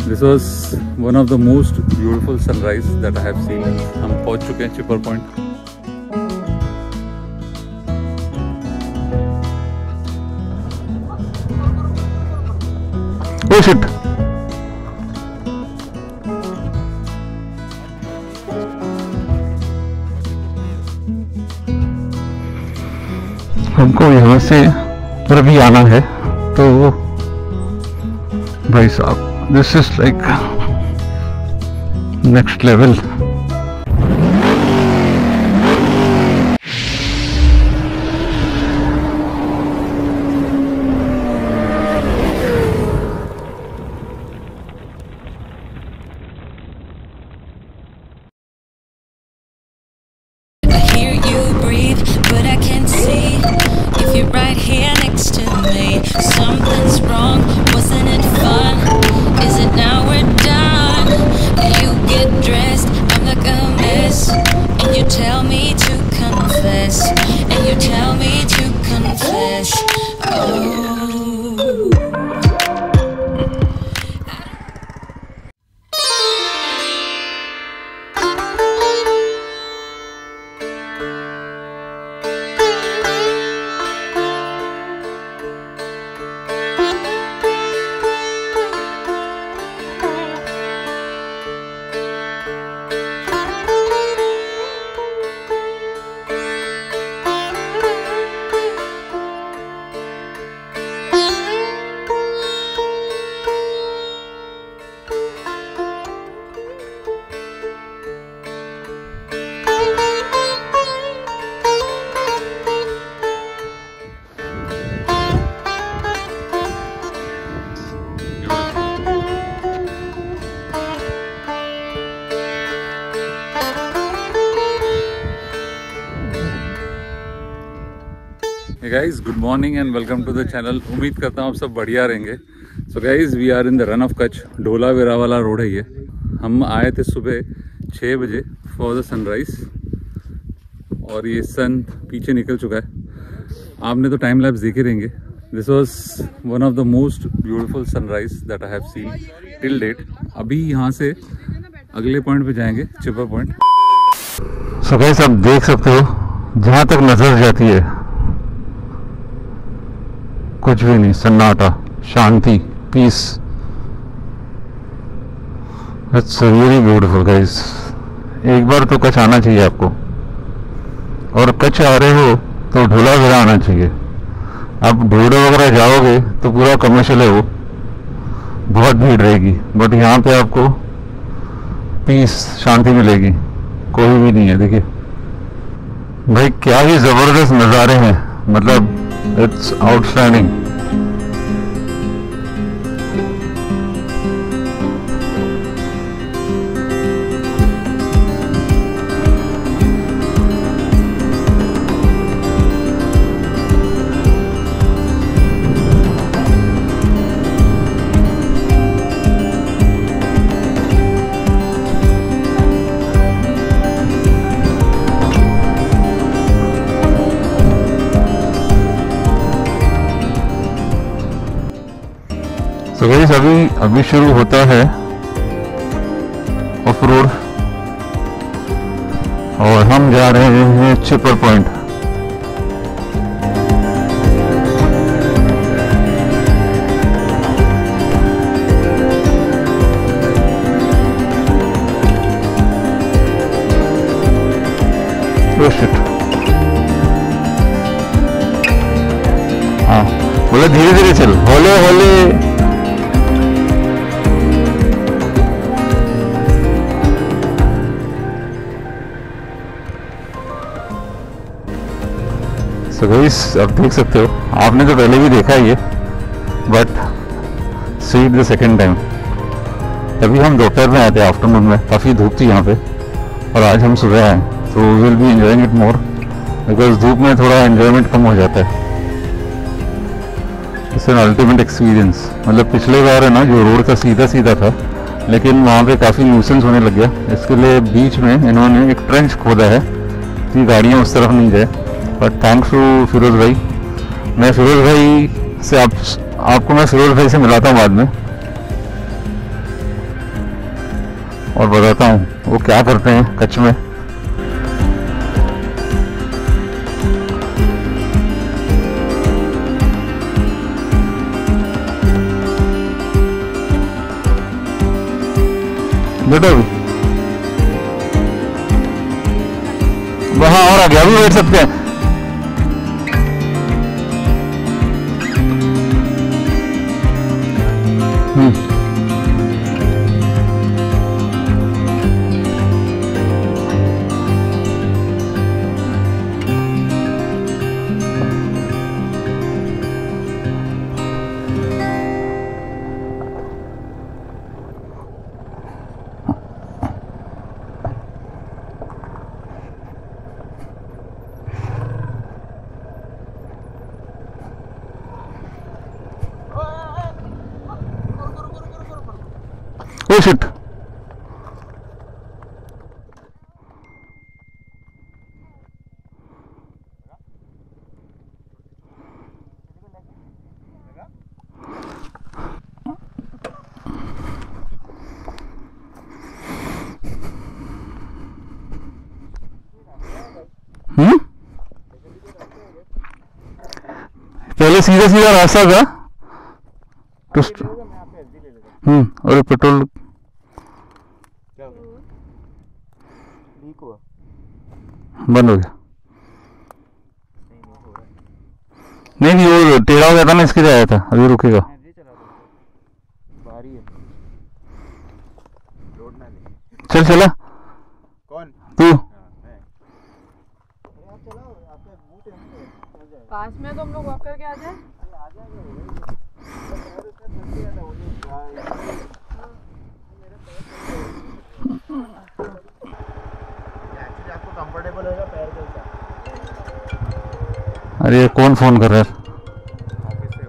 This was one of the most beautiful sunrise that I have seen. हम पहुंच चुके हैं चिपर पॉइंट। Oh shit! हमको यहाँ से पर भी आना है तो भाई साहब this is like next level. Guys good morning and welcome to the channel. उम्मीद करता हूँ आप सब बढ़िया रहेंगे। So guys we are in the Rann of Kutch. Dholavira वाला रोड है ये। हम आए थे सुबह 6 बजे फॉर द सनराइज और ये सन पीछे निकल चुका है। आपने तो टाइम लैप्स देखे रहेंगे। This was one of the most beautiful sunrise that I have seen till date. अभी यहाँ से अगले पॉइंट पे जाएंगे, चिपर पॉइंट। सो गाइस आप देख सकते हो जहाँ तक नजर जाती है कुछ भी नहीं, सन्नाटा, शांति, peace. It's really beautiful guys. एक बार तो कच्छ आना चाहिए आपको, और कच्छ आ रहे हो तो ढोलावीरा आना चाहिए। आप ढूढ़ो वगैरह जाओगे तो पूरा कमर्शियल है, वो बहुत भीड़ रहेगी, बट यहाँ पे आपको पीस, शांति मिलेगी। कोई भी नहीं है। देखिए भाई क्या ही जबरदस्त नज़ारे हैं, मतलब इट्स आउटस्टैंडिंग। तो गाइस अभी शुरू होता है ऑफ रोड और हम जा रहे हैं चिपर पॉइंट। हाँ बोले धीरे धीरे चल, होले होले। तो गाइस आप देख सकते हो, आपने तो पहले भी देखा ही है, but see it the second time. तभी हम दोपहर में आए थे, आफ्टरनून में काफ़ी धूप थी यहाँ पे, और आज हम सुबह आए, तो will be enjoying it more, because धूप में थोड़ा एंजॉयमेंट कम हो जाता है। It's an ultimate experience. मतलब पिछले बार है ना जो रोड का सीधा सीधा था, लेकिन वहाँ पे काफ़ी न्यूसेंस होने लग गया। इसके लिए बीच में इन्होंने एक ट्रेंच खोदा है कि गाड़ियाँ उस तरफ नहीं जाए। बट थैंक्स टू फिरोज़ भाई। मैं फिरोज़ भाई से आपको मैं फिरोज़ भाई से मिलाता हूँ बाद में। और बताता हूँ वो क्या करते हैं कच्छ में। बेटा वहाँ और आगे अभी बैठ सकते हैं। Oh shit. पहले सीधा सीधा रास्ता था। और पेट्रोल बंद हो गया। नहीं नहीं वो टेढ़ा हो गया था ना, इसके लिए आया था। अभी रुकेगा। चल चला। कौन? तू पास में तो हम लोग वॉक करके आ जाए। आपको कंफर्टेबल होगा पैर के साथ। अरे कौन फोन कर रहा है? ऑफिस से हो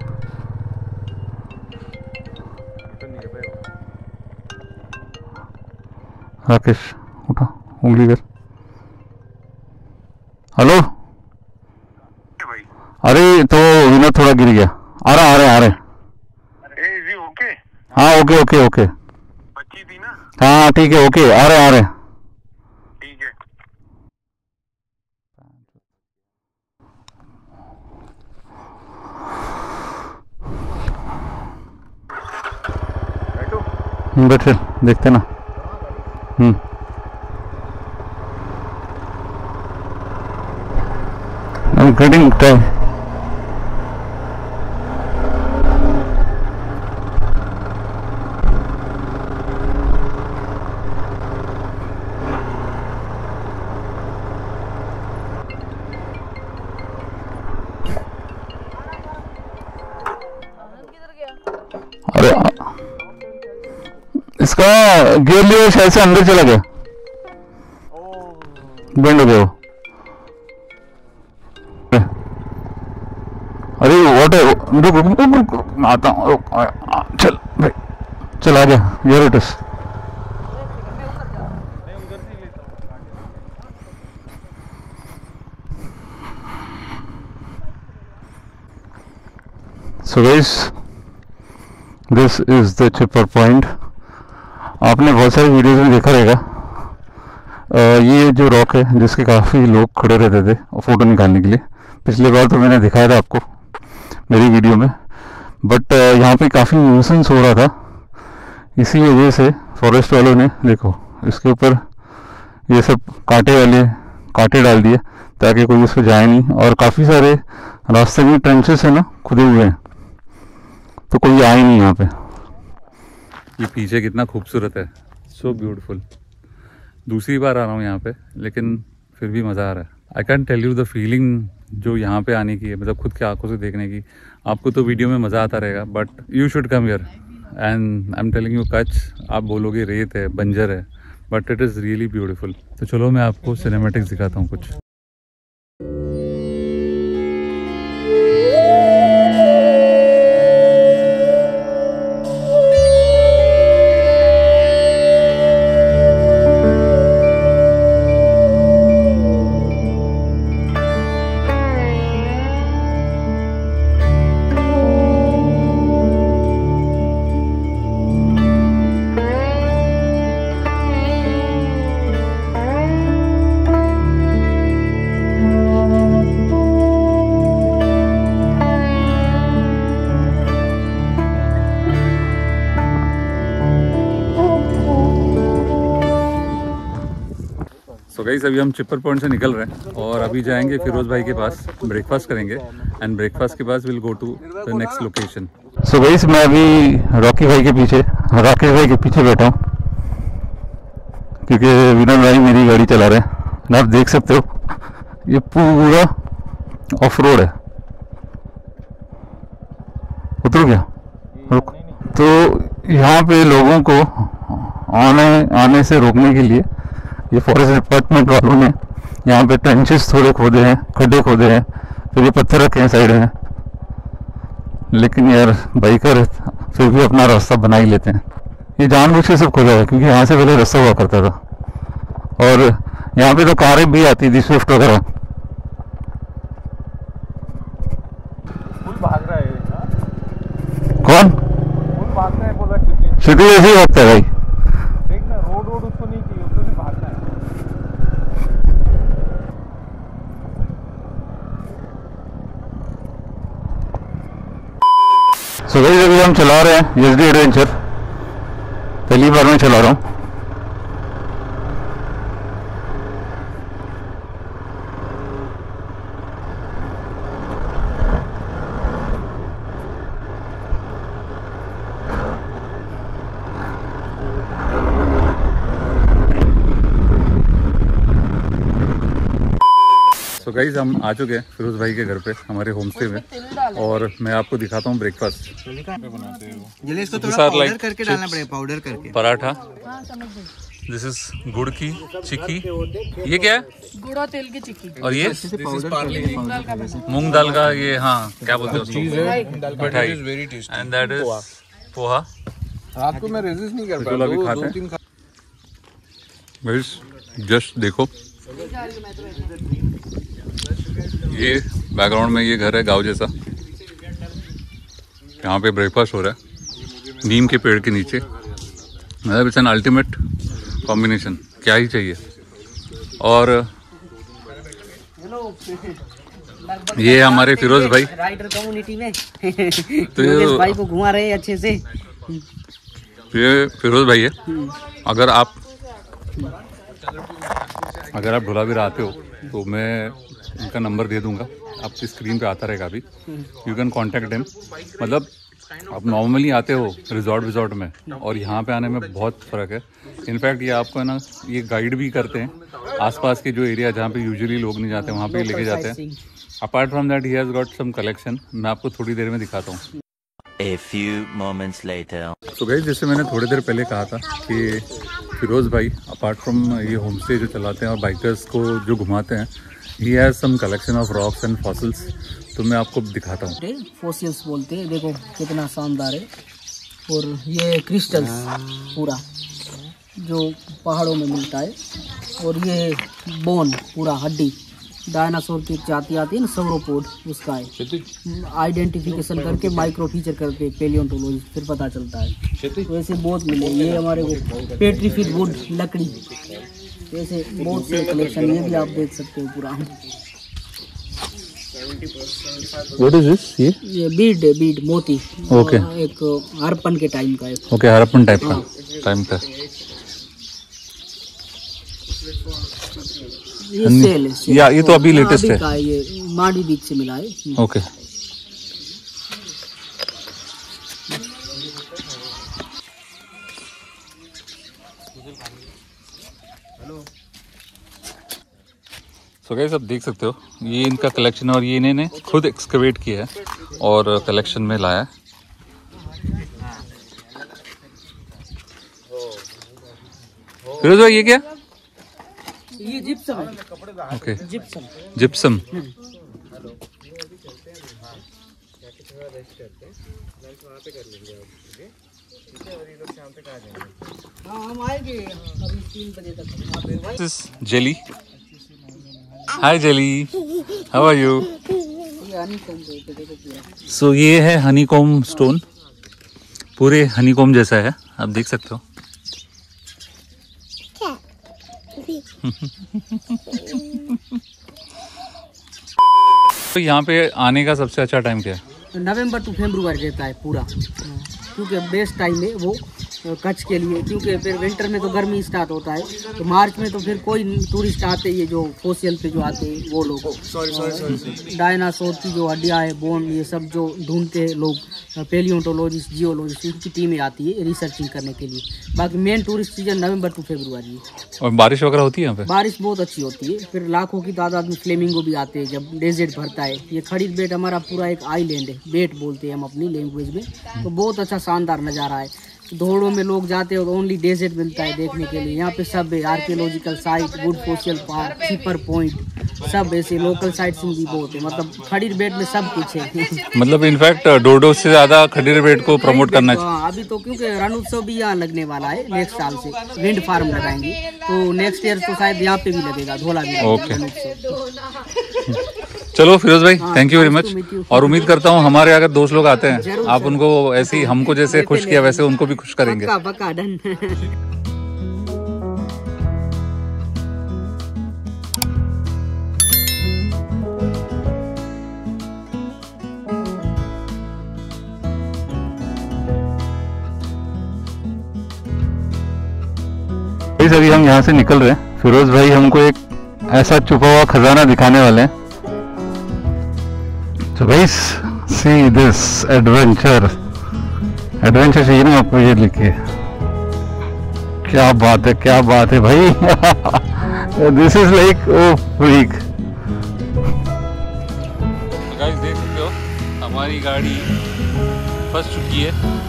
तो नियर बाय हो। राकेश उठा, उंगली कर। हेलो। भाई अरे तो विनोद थोड़ा गिर गया। आ रहे। जी ओके। हाँ ओके। बच्ची थी ना? हाँ ठीक है ओके। आ रहे। ठीक है। बैठो। बैठे देखते ना। I'm getting time. अरे इसका गियर लिवर शायद से अंदर चला गया, बेंड हो गया वो। अरे व्हाट है, रुक आता हूँ। चल भाई चल आ गया। Here it is. So guys this is the chipper point. आपने बहुत सारी वीडियोस में देखा रहेगा। ये जो रॉक है जिसके काफ़ी लोग खड़े रहते थे फ़ोटो निकालने के लिए। पिछली बार तो मैंने दिखाया था आपको मेरी वीडियो में, बट यहाँ पे काफ़ी न्यूसेंस हो रहा था। इसी वजह से फॉरेस्ट वालों ने देखो इसके ऊपर ये सब कांटे डाल दिए ताकि कोई उस पर जाए नहीं। और काफ़ी सारे रास्ते में ट्रेंचेस है ना खुदे हुए हैं, तो कोई आए नहीं यहाँ पे। ये पीछे कितना खूबसूरत है, सो ब्यूटीफुल। दूसरी बार आ रहा हूँ यहाँ पे, लेकिन फिर भी मज़ा आ रहा है। I can tell you the feeling जो यहाँ पे आने की है, मतलब खुद के आंखों से देखने की। आपको तो वीडियो में मज़ा आता रहेगा, but you should come here and I am telling you Kutch. आप बोलोगे रेत है, बंजर है, but it is really beautiful. तो चलो मैं आपको सिनेमेटिक्स दिखाता हूँ कुछ। सो गाइस अभी हम चिपर पॉइंट से निकल रहे हैं और अभी जाएंगे फिरोज भाई के पास, ब्रेकफास्ट करेंगे एंड ब्रेकफास्ट के बाद will go to the next location. So guys मैं अभी राकेश भाई के पीछे बैठा हूँ क्योंकि विनोद भाई मेरी गाड़ी चला रहे हैं। आप देख सकते हो ये पूरा ऑफ रोड है। उतर गया रुक। तो यहाँ पे लोगों को आने से रोकने के लिए ये फॉरेस्ट डिपार्टमेंट वालों ने यहाँ पे ट्रेंचेस थोड़े खोदे हैं, खड्डे खोदे हैं, फिर ये पत्थर रखे हैं साइड में। लेकिन यार बाइकर फिर भी अपना रास्ता बना ही लेते हैं। ये जानबूझ के सब खोदा है क्योंकि यहाँ से पहले रास्ता हुआ करता था और यहाँ पे तो कारें भी आती थी, स्विफ्ट वगैरह। भाग रहा है कौन भागना है बोला सिटी ऐसे ही भागता है भाई। देख ना, रोड उसको नहीं चाहिए, उसको सिर्फ भागना है। सो गाइस अभी हम चला रहे हैं एसडी एडवेंचर, पहली बार मैं चला रहा हूँ। तो गाइस हम आ चुके हैं फिरोज भाई के घर पे, हमारे होम स्टे में, और मैं आपको दिखाता हूँ ब्रेकफास्ट। जल्दी इसको थोड़ा पाउडर करके डालना पड़ेगा, पाउडर करके। पराठा, हाँ समझ गई। दिस इज गुड़ की चिक्की। ये क्या है? गुड़ और तेल की चिक्की। और ये मूंग दाल का बना। मूंग दाल का, ये हाँ क्या बोलते हैं उसको, मिठाई। And that is poha. रात को मैं रेजिस्ट नहीं कर चलो अभी खाते हैं। गाइस जस्ट देखो, ये बैकग्राउंड में ये घर है गांव जैसा। यहाँ पे ब्रेकफास्ट हो रहा है नीम के पेड़ के नीचे। मतलब इट्स एन अल्टीमेट कॉम्बिनेशन, क्या ही चाहिए। और ये हमारे फिरोज भाई राइडर कम्युनिटी में तो योगेश भाई को घुमा रहे हैं अच्छे से। ये फिरोज भाई है। अगर आप धोलावीरा आते हो तो मैं इनका नंबर दे दूंगा, आपकी स्क्रीन पे आता रहेगा अभी। You can contact him. मतलब आप नॉर्मली आते हो रिजॉर्ट में और यहाँ पे आने में बहुत फ़र्क है। इनफैक्ट ये आपको है ना, ये गाइड भी करते हैं आसपास के जो एरिया जहाँ पे यूजुअली लोग नहीं जाते वहाँ पे लेके जाते हैं। Apart from that he has got some collection, मैं आपको थोड़ी देर में दिखाता हूँ। A few moments later. तो गाइस जैसे मैंने थोड़ी देर पहले कहा था कि फिरोज भाई अपार्ट फ्रॉम ये होम स्टे जो चलाते हैं और बाइकर्स को जो घुमाते हैं, he has some collection of rocks and fossils. तो मैं आपको दिखाता हूँ। फॉसिल्स बोलते हैं, देखो कितना शानदार है। और ये क्रिस्टल्स पूरा जो पहाड़ों में मिलता है। और ये बोन पूरा हड्डी, डायनासोर की जाति आती है ना, सौरोपोड, उसका है। आइडेंटिफिकेशन करके माइक्रो फीचर करके पेलियोंटोलॉजी फिर पता चलता है। तो ऐसे बहुत मिले। ये हमारे को पेट्रीफिड वुड लकड़ी, ऐसे बहुत से कलेक्शन, ये भी आप देख सकते हो पूरा। What is this? ये बीड है, बीड मोती। Okay. एक हरप्पन के टाइम का है। ओके, हरप्पन टाइप का टाइम का। ये सेल है, सेल। या ये तो अभी लेटेस्ट अभी है। का ये मांडी बीच से मिला है। ओके। सो गाइस आप देख सकते हो ये इनका कलेक्शन, और ये इन्होंने खुद एक्सकवेट किया है और कलेक्शन में लाया है। फिरोज भाई ये क्या? ये जिप्सम है। Okay, gypsum. जिप्सम। हाँ हम आएंगे अभी 3 बजे तक। This is Jelly. Hi Jelly, how are you? ये हनीकॉम्ब बोलते हैं, देखो पूरा। So ये है हनीकॉम्ब स्टोन, पूरे हनीकॉम्ब जैसा है, आप देख सकते हो। तो यहाँ पे आने का सबसे अच्छा टाइम क्या है? नवंबर टू फरवरी रहता है पूरा, क्योंकि बेस्ट टाइम है वो। कच्छ के लिए, क्योंकि फिर विंटर में तो गर्मी स्टार्ट होता है, तो मार्च में तो फिर कोई टूरिस्ट आते ही है जो फोसिल पे जो आते हैं वो लोग, डायनासोर की जो हड्डियाँ है, बोन, ये सब जो ढूंढते हैं लोग, पेलियोंटोलॉजिस्ट, जियोलॉजिस्ट, उनकी टीमें आती है रिसर्चिंग करने के लिए। बाकी main tourist season November to February है। और बारिश वगैरह होती है यहाँ पे? बारिश बहुत अच्छी होती है, फिर लाखों की तादाद में फ्लेमिंगो भी आते हैं जब डेजर्ट भरता है। ये खड़ीर बेट हमारा पूरा एक आइलैंड है, बेट बोलते हैं हम अपनी लैंग्वेज में, तो बहुत अच्छा शानदार नज़ारा है। दौड़ों में लोग जाते हैं और ओनली डेजर्ट मिलता है देखने के लिए। यहाँ पे सब है, archaeological site, wood fossil park, keeper point, सब ऐसे लोकल साइट्स भी बहुत है। मतलब खड़ीर बेट में सब कुछ है। मतलब इनफैक्ट डोडो से ज्यादा खड़ीर बेट को प्रमोट करना चाहिए। हाँ, अभी तो क्योंकि रण उत्सव भी यहाँ लगने वाला है नेक्स्ट साल से, विंड फार्म लगाएंगे, तो नेक्स्ट ईयर तो शायद यहाँ पे भी लगेगा, धोला भी ओके। चलो फिरोज भाई, थैंक यू वेरी मच। और उम्मीद करता हूँ हमारे अगर दोस्त लोग आते हैं, आप उनको ऐसे ही हमको जैसे खुश किया वैसे उनको भी खुश करेंगे। पक्का डन। अभी हम यहाँ से निकल रहे हैं। फिरोज भाई हमको एक ऐसा छुपा हुआ खजाना दिखाने वाले हैं। So guys, see this adventure चाहिए ना आपको, ये लिखिए। क्या बात है भाई। This is like oh freak. Guys देख सकते हो हमारी गाड़ी फंस चुकी है